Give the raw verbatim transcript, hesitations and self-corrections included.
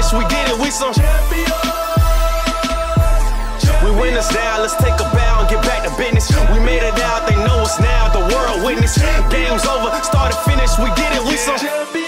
finish, we did it, we some champions. We winners now, let's take a bow and get back to business. We made it out, they know us now, the world witness. Game's over, start to finish, we did it, we some champions.